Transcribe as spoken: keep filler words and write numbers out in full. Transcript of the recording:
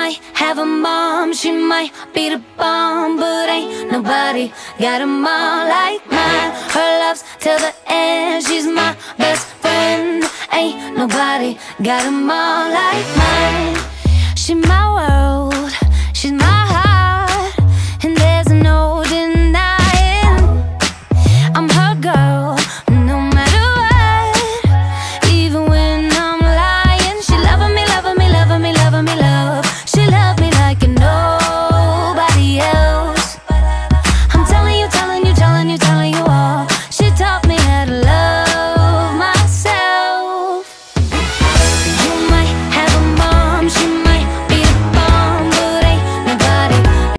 might have a mom, she might be the bomb, but ain't nobody got a mom like mine. Her love's till the end, she's my best friend. Ain't nobody got a mom like mine. She my world,